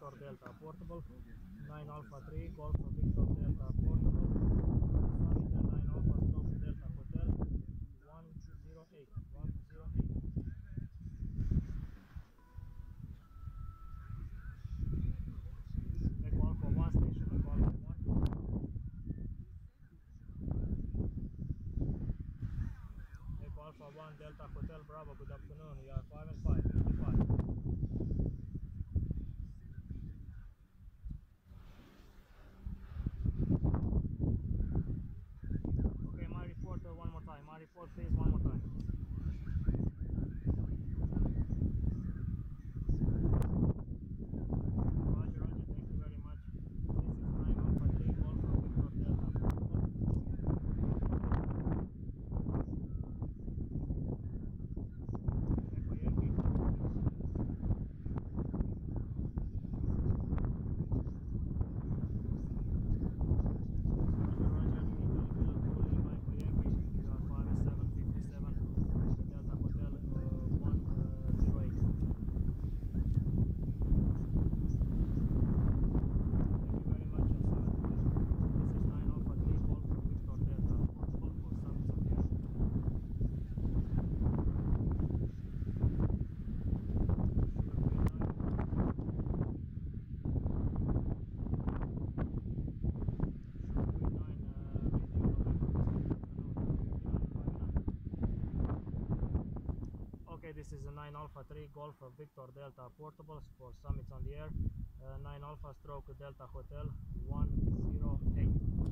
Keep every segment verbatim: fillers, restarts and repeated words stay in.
Victor Delta Portable, nine Alpha three Golf Victor Delta Portable, Summit nine Alpha Stroke Delta Hotel, one zero eight, one zero eight. Echo Alpha one station, Echo Alpha one. Echo Alpha one Delta Hotel Bravo, good afternoon, we are five and five, fifty-five. Okay, my report uh, one more time, my report please one more time. Roger, Roger, thank you very much. This is nine Alpha three Golf Victor Delta Portable. Echo Yankee. Roger, Roger, Italy Bill, Puli, Mike Yankee, you are five seven fifty-seven, Delta Hotel uh, one zero eight. Thank you very much, uh, sir. This is nine Alpha three Golf Victor Delta Portable for Summit on the air. Sugar Queen nine. Sugar Queen nine, uh, radio November Whiskey, good afternoon, fifty-nine five nine. Okay, this is a nine Alpha three Golf Victor Delta Portables for Summits on the air. Uh, nine Alpha Stroke Delta Hotel one zero eight.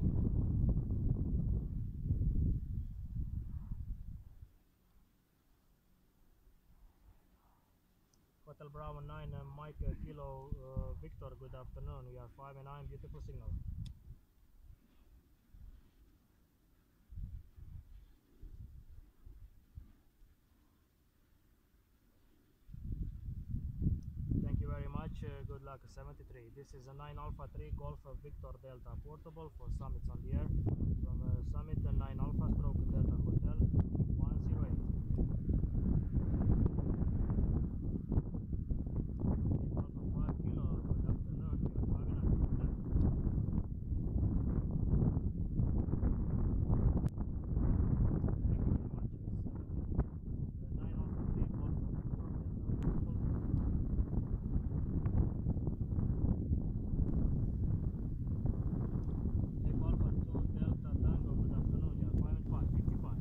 Hotel Bravo nine uh, Mike uh, Kilo uh, Victor, good afternoon. We are five and nine, beautiful signal. Thank you very much. Uh, good luck, seventy-three. This is a nine Alpha three Golf Victor Delta Portable for Summits on the air. From uh, Summit uh, nine Alpha Stroke Delta Hotel one zero eight. eight Alpha five Kilo, good afternoon. We are five and nine. Thank you very much. seventy. Uh, nine Alpha three Golf Victor Delta Portable. Echo Alpha two Delta Tango, good afternoon, you are five and five, fifty-five.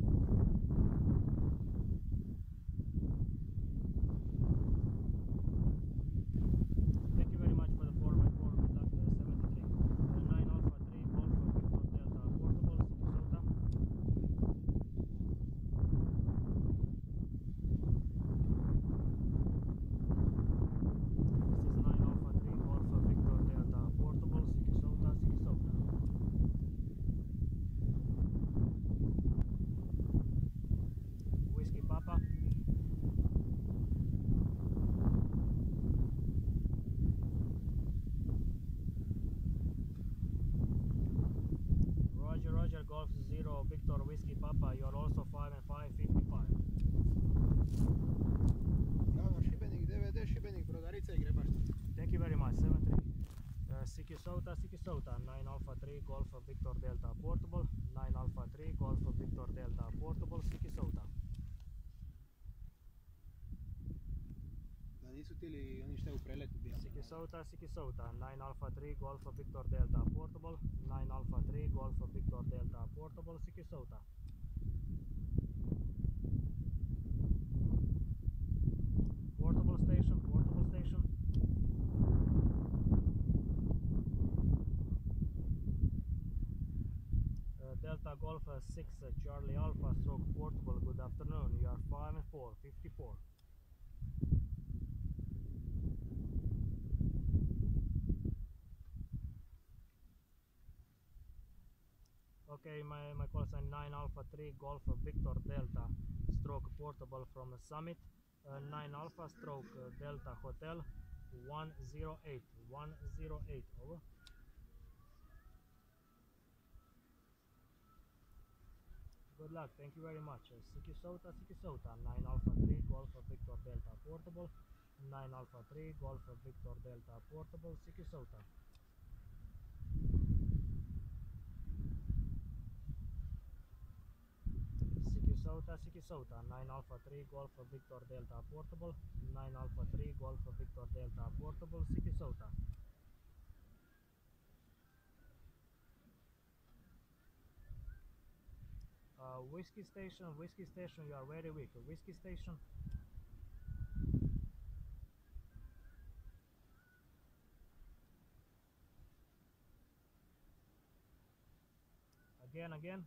Thank you very much for the four by four, good luck, uh, seventy-three. Uh, nine Alpha three Golf Victor Delta Portable, City Sota. This is nine Alpha three Golf Victor Delta Portable, City Sota, City Sota. Whiskey Papa. Roger, Roger, Golf Zero Victor Whiskey Papa, you are also five and five, fifty-five. Javno Šibenik, D V D Šibenik, Brodarica i Grebašta. Thank you very much, seven three. Uh, Siki Sota, Siki Sota, nine Alpha three Golf Victor Delta Portable, nine Alpha three Golf Victor Delta Portable, Siki Sota. Da nisu tili oni šta u preletu bio. Siki Sota, Siki Sota, nine Alpha three Golf Victor Delta Portable, nine Alpha three Golf Victor Delta Portable, Siki Sota. Portable station, portable station. Uh, Delta Golf uh, six uh, Charlie Alpha Stroke Portable, good afternoon, you are five and four, fifty-four. Okay, my, my call sign nine Alpha three Golf Victor Delta Stroke Portable from Summit, uh, nine Alpha Stroke uh, Delta Hotel one zero eight, one zero eight, over. Good luck, thank you very much. Uh, Siki Sota, Siki Sota, nine Alpha three Golf Victor Delta Portable, nine Alpha three, Golf Victor Delta Portable, C Q Sota. C Q Sota, C Q Sota, nine Alpha three, Golf Victor Delta Portable, nine Alpha three, Golf Victor Delta Portable, C Q Sota. Uh, whiskey station, whiskey station, you are very weak. Whiskey station. Again, again.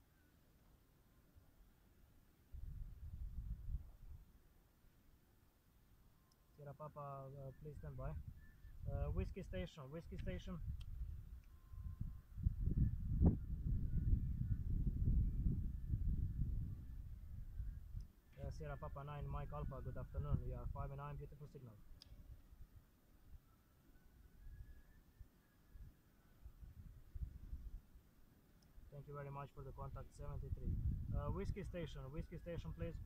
Sierra Papa, uh, please stand by. Uh, whiskey station, whiskey station. Uh, Sierra Papa nine, Mike Alpha, good afternoon. We are five and nine, beautiful signal. Thank you very much for the contact seventy-three. Uh, whiskey station, whiskey station, please.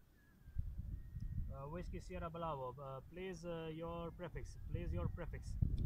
Uh, whiskey Sierra Bravo, uh, please uh, your prefix, please your prefix.